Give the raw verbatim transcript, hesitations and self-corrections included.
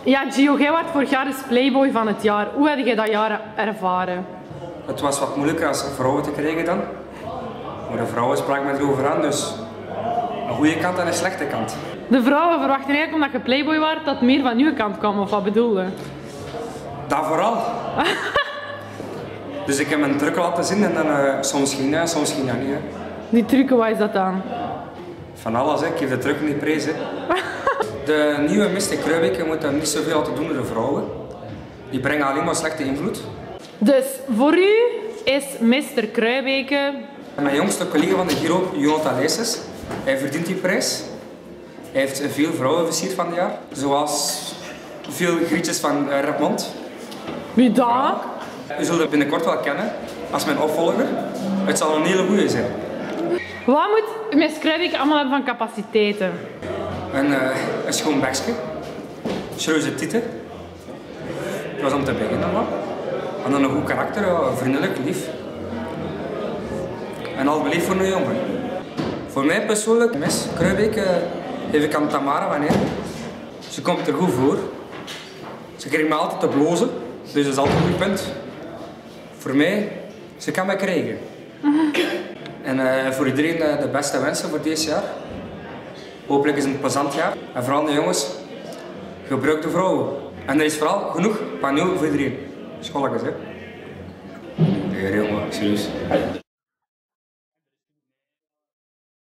Ja, Gio, jij werd vorig jaar dus Playboy van het jaar. Hoe heb jij dat jaar ervaren? Het was wat moeilijker als vrouwen te krijgen dan. Maar de vrouwen spraken me erover aan, dus een goede kant en een slechte kant. De vrouwen verwachten eigenlijk omdat je Playboy was dat meer van uw kant kwam, of wat bedoel je? Dat vooral. Dus ik heb mijn truc laten zien en dan uh, soms ging dat, soms ging dat niet. Hè. Die trucken, wat is dat dan? Van alles, hè. Ik geef de truc niet prijs. Hè. De nieuwe Mystic Kruijbeke moet hem niet zoveel laten doen door de vrouwen. Die brengen alleen maar slechte invloed. Dus voor u is mister Kruijbeke... Mijn jongste collega van de Giro, Jonathan Leijsens, hij verdient die prijs. Hij heeft veel vrouwen versierd van het jaar. Zoals veel grietjes van uh, Repmond. Wie dat? U zult het binnenkort wel kennen als mijn opvolger. Het zal een hele goeie zijn. Wat moet mister Kruijbeke allemaal hebben van capaciteiten? Een, uh, een schoon bekje. Serieuze tieten. Dat was om te beginnen. Man. En dan een goed karakter, vriendelijk, lief. En altijd beleefd voor een jongen. Voor mij persoonlijk, mis Kruijbeke, geef ik aan Tamara wanneer. Ze komt er goed voor. Ze krijgt me altijd te blozen, dus dat is altijd een goed punt. Voor mij, ze kan mij krijgen. En uh, voor iedereen uh, de beste wensen voor dit jaar. Hopelijk is het een plezant jaar. En vooral de jongens, gebruik de vrouwen. En er is vooral genoeg paneel voor iedereen. Scholletjes, hè. Ja, jongen, serieus.